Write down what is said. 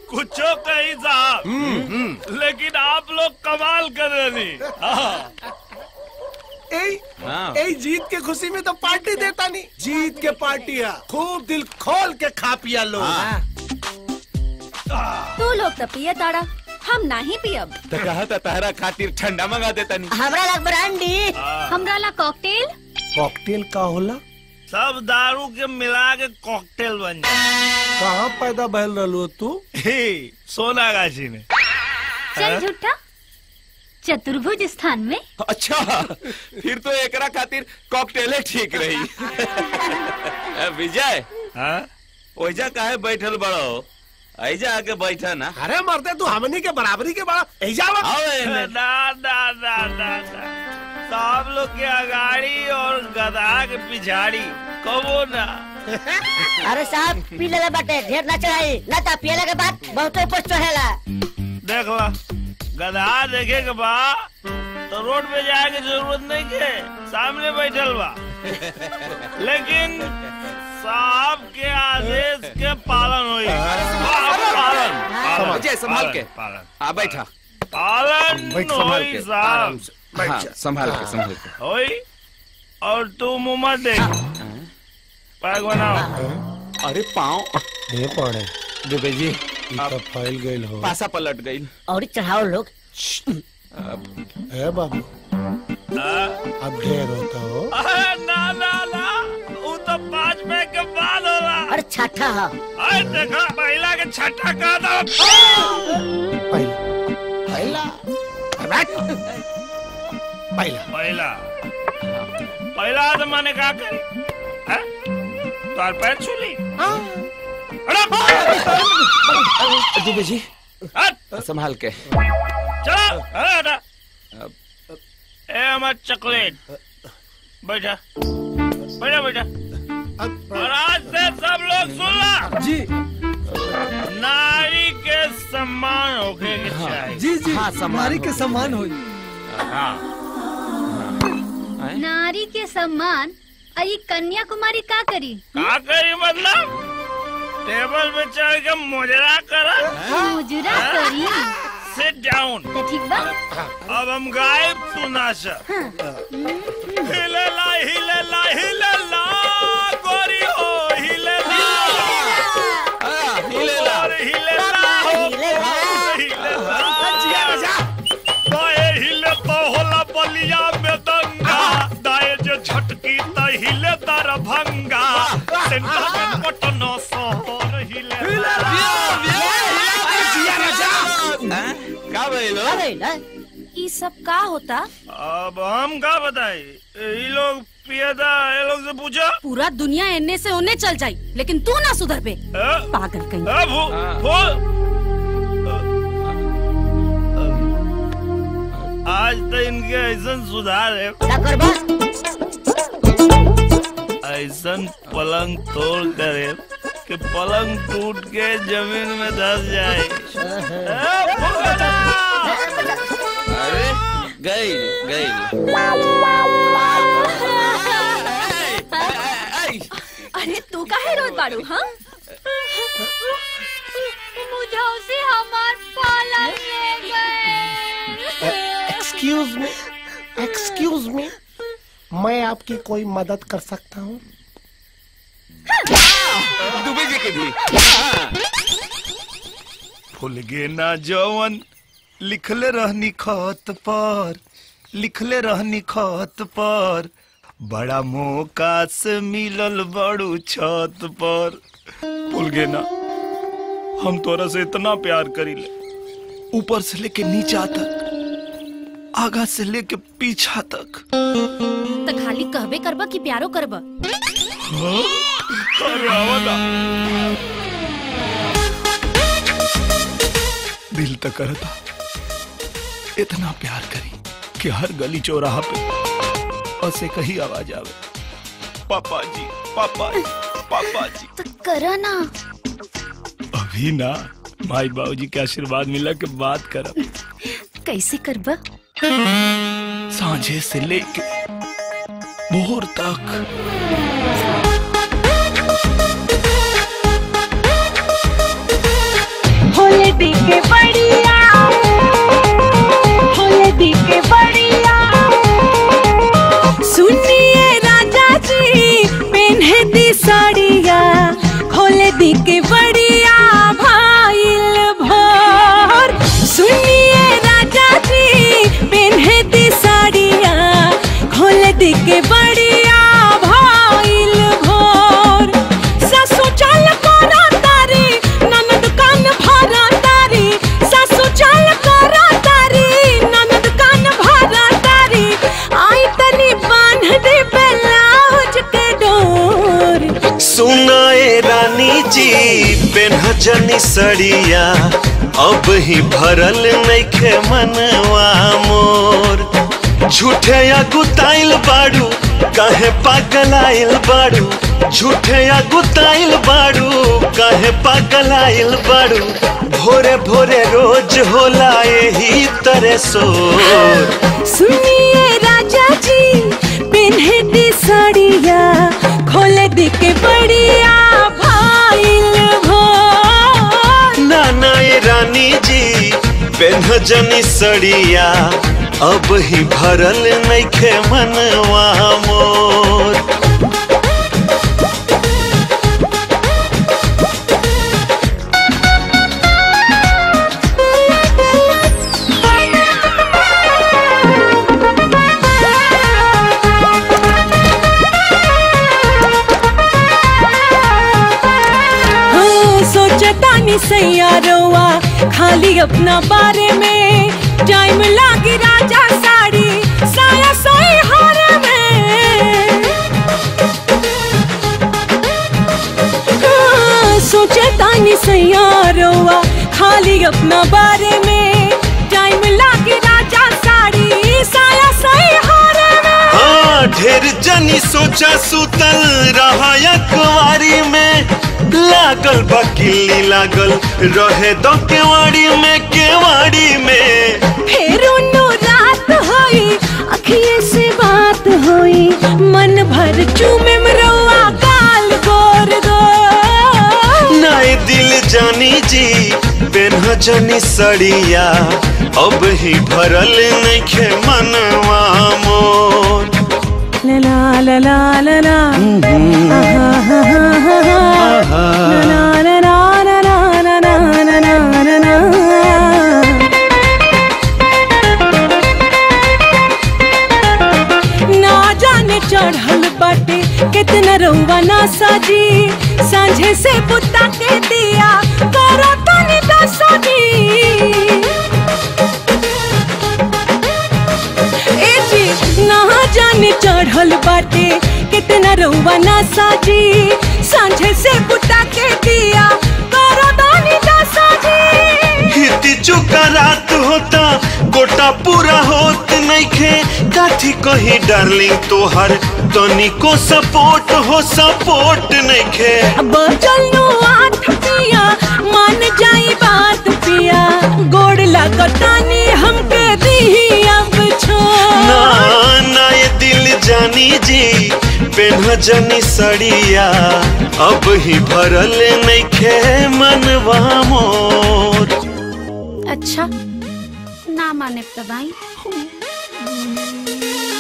कुछो कहीं साहब, लेकिन आप लोग कमाल कर रहे। ए जीत के खुशी में तो पार्टी देता नहीं। जीत के पार्टी है, खूब दिल खोल के खा पिया लोग। तू लोग तो पिया ताड़ा, हम नहीं पियब। तो कहा था तारा खातिर ठंडा मंगा देता नहीं। हमरा ला ब्रांडी, हमरा ला कॉकटेल। कॉकटेल का होला? सब दारू के मिला के कॉकटेल बन जाए। कहाँ पैदा बहल रहो तू? सोनागाछी में। चल झूठा, चतुर्भुज स्थान में। अच्छा, फिर तो एकरा खातिर कॉकटेल ठीक रही। विजय, ओइजा काहे बैठल बड़ो? ऐजा आके बैठा ना। अरे मरते तू हमनी के बराबरी के बड़ा ऐजा सब लोग के अगाड़ी और गधा के पिछाड़ी कबो ना। अरे साहब पी ले बाटे, ढेर ना चढ़ाई, ना ता पियला के बाद बहुत ऊपर चढ़ेला। देख ला, गधा देखे के बा तो रोड पे जाए की जरूरत नहीं के, सामने बैठल बा। लेकिन साहब के आदेश के पालन होई। पालन संभाल के आ बैठा। पालन होई साहब। हाँ, संभाल के होई। और तू मुँह मत देख, पैक बनाओ। अरे पाँव दे पड़े दुबे जी, तो फैल गई हो, पासा पलट गई। और चढ़ाओ लोग। ए बाबू, अब ढेर होता हो। ना ना ना, वो तो 5 पैक के बाद होला। अरे छठा है। अरे देखा, महिला के छठा का था। पहला तो मैंने कहा करी, तार पैर छूली। दुबे जी संभाल के चलो। अरे ए हमार चॉकलेट, बैठा बैठा बैठा। और आज से सब लोग सुन ला जी, नारी के सम्मान होके चाहिए। जी जी, हाँ, नारी के सम्मान हो। नारी के सम्मान अरे कन्याकुमारी का करी? मतलब टेबल पे चढ़ के मुजरा करा। मुजरा करी? Sit down. तो ठीक बा। अब हम गायब तू नाचा। हिलेला हिलेला हिलेला गोरी हो, हिलेला हिलेला हिलेला हिलेला। बाएं हिले तो होला बलिया में दंगा, दाएं जो झटकी तो हिले दरभंगा, सेंटर में पटना शहर हिलेला। ये सब का होता? अब हम का बताए? ये लोग पियदा, ये लोग से पूछा। पूरा दुनिया एने से ओने चल जाई, लेकिन तू ना सुधर पे। पागल कहीं। आज तो इनके ऐसा सुधार है, ऐसा पलंग तोड़ करे कि पलंग टूट के जमीन में धस जाए। अरे गई गई। अरे तू काहे रोत बाड़ू? हाँ, मुझे उसे हमार पालन ले गए। एक्सक्यूज मी, मैं आपकी कोई मदद कर सकता हूँ? दुबे जी की भी। भूल गे ना जवन लिखले रहनी खत पर, लिखले रहनी खत पर, बड़ा मौका से मिलल बड़ू छत पर। भूल गे ना, हम तोरा से इतना प्यार करीले, ऊपर से लेके नीचा तक, आगा से लेके पीछा तक। तो खाली कहबे करबा कि प्यारो करबा? दिल तक करता इतना प्यार करी कि हर गली चौराहा पे ऐसे कही आवाज आवे, पापा जी पापा जी पापा जी। तो करा ना। अभी ना, माई बाबूजी के आशीर्वाद मिला के बात करब। कैसे करबा? सांझे से लेके भोर तक। होले दी के बढ़िया भाईल भोर। सुनिए राजा जी पेन्हे दी साड़िया खोल दी के बढ़िया भाईल भोर। सासू चाल करा तारी ननद कान भरा तारी, सासू चाल करा तारी ननद कान भरा तारी। आई तनी बांध दे ब्लाउज के डोर। सुनाए रानी जी पेन्हजनी सड़िया अब ही भरल नइखे मनवा मोर। झूठे अगुताइल बाड़ू काहे पागलाइल बाड़ू, झूठे अगुताइल बाड़ू काहे पागलाइल बाड़ू। भोरे भोरे रोज होला यही तरह सोर। सुनिए राजा जी पेन्हे दी साड़िया खोले दी के बढ़िया भाईल भोर। नाना ये रानी जी पेन्हजनी सड़िया अब ही भरल नइखे मनवा मोर। सोचतानी सैयारोवा खाली अपना बारे में, टाइम लागी राजा साड़ी साया सोई हारे में। सोचतानी सैयारोवा खाली अपना बारे में, टाइम लागी राजा साड़ी साया सोई हारे में। हाँ ढेर जनी सोचा सुतल रहा कुंवारी में, लागल बकिली लागल रहे दो केवाड़ी में, केवाड़ी में। फिर उन्नो रात होई अखिए से बात होई, मन भर चूमे मरवा गाल गोर गोर। नाए दिल जानी जी पेन्हजनी सड़िया अब ही भरल नइखे मनवा मोर। ला ला ला ला ला ना जाने चढ़ल बाटे कितना रउआ ना साजी, सांझे से बुता के दिया करो तनी दसाजी। ना जाने चढ़ल बाटे कितना रउआ ना साजी, सांझे से बुता के दिया करो दानी दसाजी। हिती चुका रात होता गोटा पूरा होत नइखे, काठी कही डार्लिंग तोहर तनिको सपोर्ट हो सपोर्ट नइखे। बचल नु आठ पिया मान जाई बात पिया, गोड़ लागतानी हमके दी अब छोड़। ना ये दिल जानी जी पेन्हजनी सड़िया अब ही भरल नइखे मनवा मोर। अच्छा ना माने तो भाई।